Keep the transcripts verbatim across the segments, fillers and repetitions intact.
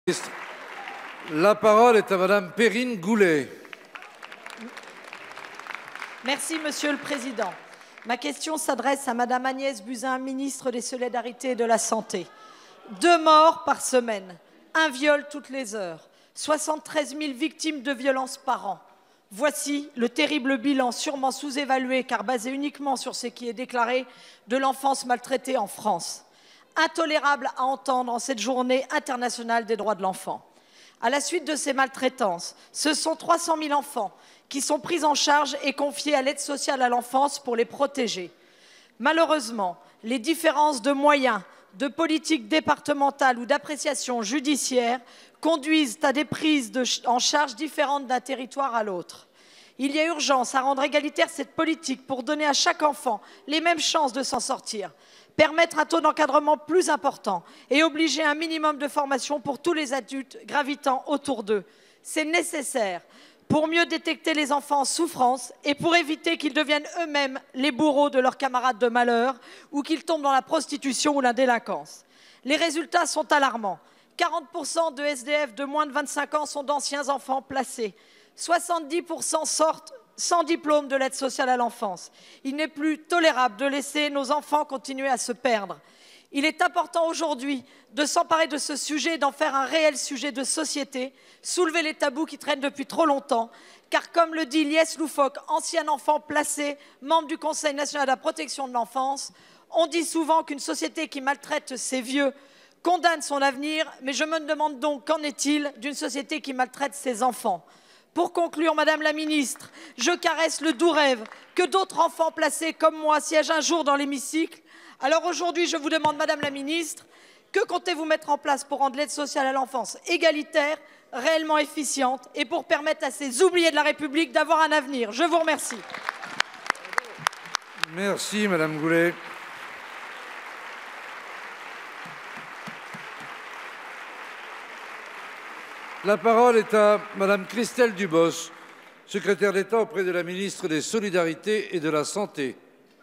La parole est à Madame Perrine Goulet. Merci, Monsieur le Président. Ma question s'adresse à Madame Agnès Buzyn, ministre des Solidarités et de la Santé. Deux morts par semaine, un viol toutes les heures, soixante-treize mille victimes de violences par an. Voici le terrible bilan, sûrement sous-évalué car basé uniquement sur ce qui est déclaré, de l'enfance maltraitée en France. Intolérable à entendre en cette journée internationale des droits de l'enfant. À la suite de ces maltraitances, ce sont trois cent mille enfants qui sont pris en charge et confiés à l'aide sociale à l'enfance pour les protéger. Malheureusement, les différences de moyens, de politique départementale ou d'appréciation judiciaire conduisent à des prises de, en charge différentes d'un territoire à l'autre. Il y a urgence à rendre égalitaire cette politique pour donner à chaque enfant les mêmes chances de s'en sortir, permettre un taux d'encadrement plus important et obliger un minimum de formation pour tous les adultes gravitant autour d'eux. C'est nécessaire pour mieux détecter les enfants en souffrance et pour éviter qu'ils deviennent eux-mêmes les bourreaux de leurs camarades de malheur ou qu'ils tombent dans la prostitution ou la délinquance. Les résultats sont alarmants. quarante pour cent de S D F de moins de vingt-cinq ans sont d'anciens enfants placés. soixante-dix pour cent sortent sans diplôme de l'aide sociale à l'enfance. Il n'est plus tolérable de laisser nos enfants continuer à se perdre. Il est important aujourd'hui de s'emparer de ce sujet et d'en faire un réel sujet de société, soulever les tabous qui traînent depuis trop longtemps, car comme le dit Lies Loufoque, ancien enfant placé, membre du Conseil national de la protection de l'enfance, on dit souvent qu'une société qui maltraite ses vieux condamne son avenir, mais je me demande donc qu'en est-il d'une société qui maltraite ses enfants ? Pour conclure, Madame la Ministre, je caresse le doux rêve que d'autres enfants placés comme moi siègent un jour dans l'hémicycle. Alors aujourd'hui, je vous demande, Madame la Ministre, que comptez-vous mettre en place pour rendre l'aide sociale à l'enfance égalitaire, réellement efficiente et pour permettre à ces oubliés de la République d'avoir un avenir? Je vous remercie. Merci, Madame Goulet. La parole est à Madame Christelle Dubos, secrétaire d'État auprès de la ministre des Solidarités et de la Santé.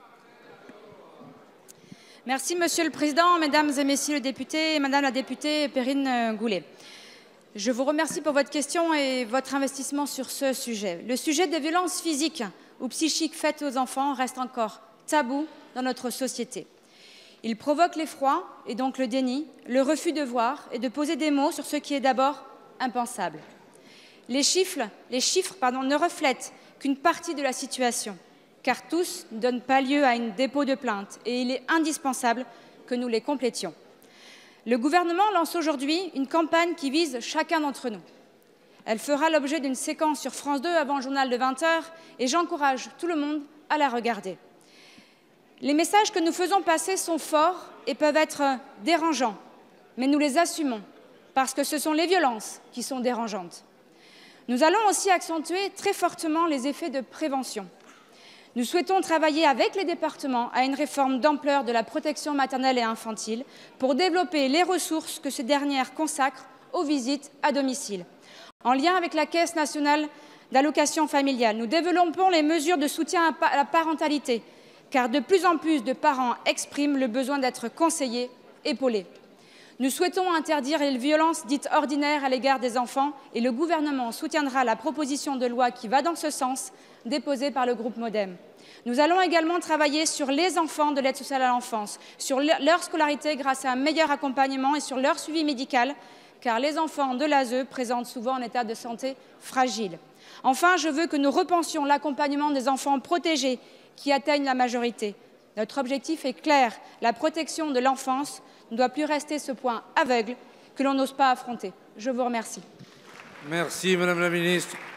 Merci, Monsieur le Président, Mesdames et Messieurs les députés, et Madame la députée Perrine Goulet. Je vous remercie pour votre question et votre investissement sur ce sujet. Le sujet des violences physiques ou psychiques faites aux enfants reste encore tabou dans notre société. Il provoque l'effroi et donc le déni, le refus de voir et de poser des mots sur ce qui est d'abord impensable. Les chiffres, les chiffres pardon, ne reflètent qu'une partie de la situation, car tous ne donnent pas lieu à un dépôt de plainte et il est indispensable que nous les complétions. Le gouvernement lance aujourd'hui une campagne qui vise chacun d'entre nous. Elle fera l'objet d'une séquence sur France deux avant le journal de vingt heures et j'encourage tout le monde à la regarder. Les messages que nous faisons passer sont forts et peuvent être dérangeants, mais nous les assumons parce que ce sont les violences qui sont dérangeantes. Nous allons aussi accentuer très fortement les effets de prévention. Nous souhaitons travailler avec les départements à une réforme d'ampleur de la protection maternelle et infantile pour développer les ressources que ces dernières consacrent aux visites à domicile. En lien avec la Caisse nationale d'allocation familiale, nous développons les mesures de soutien à la parentalité, car de plus en plus de parents expriment le besoin d'être conseillés, épaulés. Nous souhaitons interdire les violences dites ordinaires à l'égard des enfants et le gouvernement soutiendra la proposition de loi qui va dans ce sens, déposée par le groupe MoDem. Nous allons également travailler sur les enfants de l'aide sociale à l'enfance, sur leur scolarité grâce à un meilleur accompagnement et sur leur suivi médical, car les enfants de l'A S E présentent souvent un état de santé fragile. Enfin, je veux que nous repensions l'accompagnement des enfants protégés qui atteignent la majorité. Notre objectif est clair, la protection de l'enfance ne doit plus rester ce point aveugle que l'on n'ose pas affronter. Je vous remercie. Merci, Madame la Ministre.